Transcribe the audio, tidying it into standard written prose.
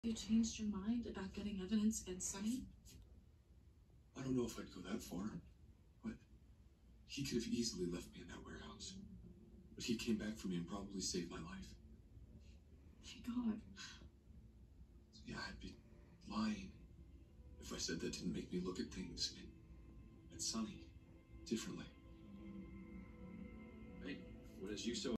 You changed your mind about getting evidence against Sonny? I don't know if I'd go that far, but he could have easily left me in that warehouse. But he came back for me and probably saved my life. Thank God. So yeah, I'd be lying if I said that didn't make me look at things and Sonny differently. Hey, what is you so